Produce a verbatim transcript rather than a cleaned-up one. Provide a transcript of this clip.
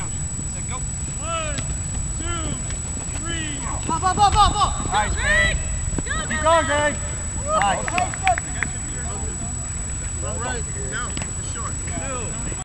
down. Set, go. One, two, three. Ball, ball, ball, ball, ball. Nice, Greg. Keep going, Greg. Nice. All right, now, for sure. Two.